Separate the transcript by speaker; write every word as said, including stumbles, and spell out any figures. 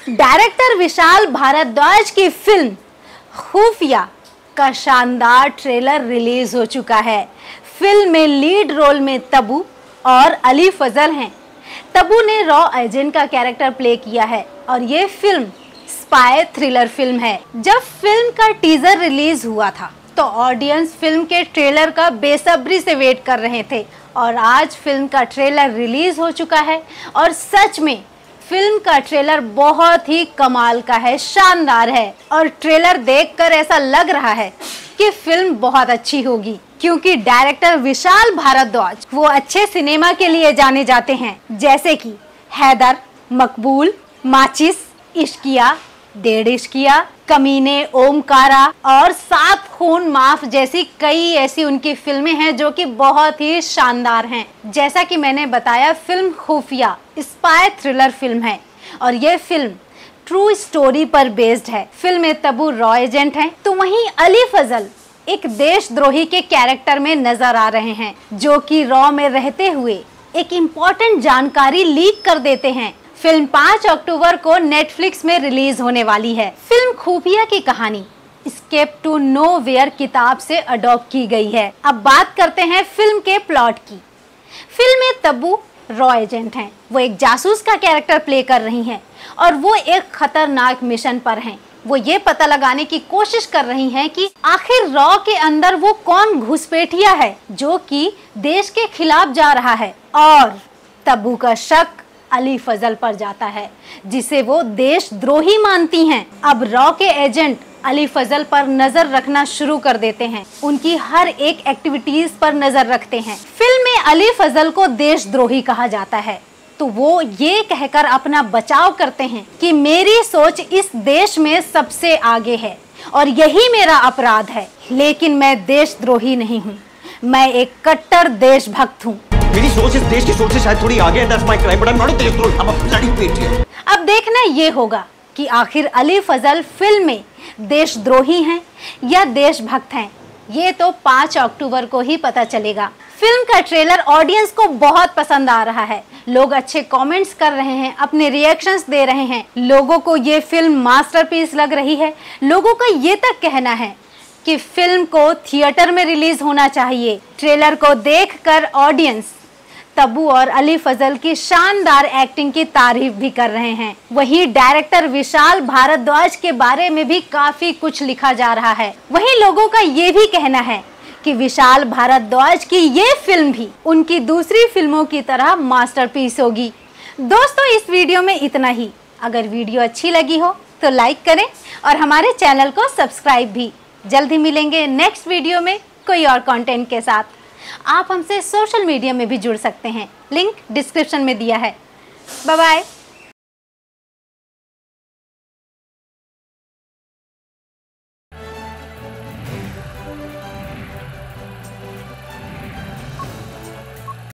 Speaker 1: Director Vishal Bhardwaj की film खुफिया का शानदार ट्रेलर रिलीज हो चुका है। फिल्म में लीड रोल में तब्बू और अली फजल हैं। तब्बू ने रॉ एजेंट का कैरेक्टर प्ले किया है और ये फिल्म स्पाई थ्रिलर फिल्म है। जब फिल्म का टीजर रिलीज हुआ था तो ऑडियंस फिल्म के ट्रेलर का बेसब्री से वेट कर रहे थे और आज फिल्म का ट्रेलर रिलीज हो चुका है और सच में फिल्म का ट्रेलर बहुत ही कमाल का है, शानदार है और ट्रेलर देखकर ऐसा लग रहा है कि फिल्म बहुत अच्छी होगी, क्योंकि डायरेक्टर विशाल भारद्वाज वो अच्छे सिनेमा के लिए जाने जाते हैं, जैसे कि हैदर, मकबूल, माचिस, इश्किया, डेढ़ इश्किया, कमीने, ओमकारा और सात खून माफ जैसी कई ऐसी उनकी फिल्में हैं जो कि बहुत ही शानदार हैं। जैसा कि मैंने बताया, फिल्म खुफिया स्पाई थ्रिलर फिल्म है और ये फिल्म ट्रू स्टोरी पर बेस्ड है। फिल्म में तब्बू रॉ एजेंट हैं, तो वहीं अली फजल एक देशद्रोही के कैरेक्टर में नजर आ रहे हैं, जो कि रॉ में रहते हुए एक इम्पोर्टेंट जानकारी लीक कर देते हैं। फिल्म पाँच अक्टूबर को नेटफ्लिक्स में रिलीज होने वाली है। फिल्म खुफिया की कहानी एस्केप टू नोवेयर किताब से अडॉप्ट की गई है। अब बात करते हैं फिल्म के प्लॉट की। फिल्म में तब्बू रॉ एजेंट हैं, वो एक जासूस का कैरेक्टर प्ले कर रही हैं और वो एक खतरनाक मिशन पर हैं। वो ये पता लगाने की कोशिश कर रही हैं कि आखिर रॉ के अंदर वो कौन घुसपैठिया है जो कि देश के खिलाफ जा रहा है, और तब्बू का शक अली फजल पर जाता है जिसे वो देशद्रोही मानती हैं। अब रॉ के एजेंट अली फजल पर नजर रखना शुरू कर देते हैं, उनकी हर एक एक्टिविटीज पर नजर रखते हैं। फिल्म में अली फजल को देशद्रोही कहा जाता है, तो वो ये कहकर अपना बचाव करते हैं कि मेरी सोच इस देश में सबसे आगे है और यही मेरा अपराध है, लेकिन मैं देशद्रोही नहीं हूँ, मैं एक कट्टर देशभक्त हूँ।
Speaker 2: मेरी सोच इस देश की सोच से शायद थोड़ी आगे है, that's my crime, but I'm not a देशद्रोही, I'm a bloody patriot।
Speaker 1: अब देखना ये होगा कि आखिर अली फजल फिल्म में देशद्रोही हैं या देशभक्त हैं, ये तो पाँच अक्टूबर को ही पता चलेगा। फिल्म का ट्रेलर ऑडियंस को बहुत पसंद आ रहा है, लोग अच्छे कमेंट्स कर रहे हैं, अपने रिएक्शंस दे रहे हैं। लोगों को ये फिल्म मास्टरपीस लग रही है। लोगों का ये तक कहना है कि फिल्म को थिएटर में रिलीज होना चाहिए। ट्रेलर को देखकर ऑडियंस तब्बू और अली फजल की शानदार एक्टिंग की तारीफ भी कर रहे हैं। वहीं डायरेक्टर विशाल भारद्वाज के बारे में भी काफी कुछ लिखा जा रहा है। वहीं लोगों का ये भी कहना है कि विशाल भारद्वाज की ये फिल्म भी उनकी दूसरी फिल्मों की तरह मास्टरपीस होगी। दोस्तों, इस वीडियो में इतना ही। अगर वीडियो अच्छी लगी हो तो लाइक करें और हमारे चैनल को सब्सक्राइब भी। जल्द ही मिलेंगे नेक्स्ट वीडियो में कोई और कंटेंट के साथ। आप हमसे सोशल मीडिया में भी जुड़ सकते हैं, लिंक डिस्क्रिप्शन में दिया है। Bye bye.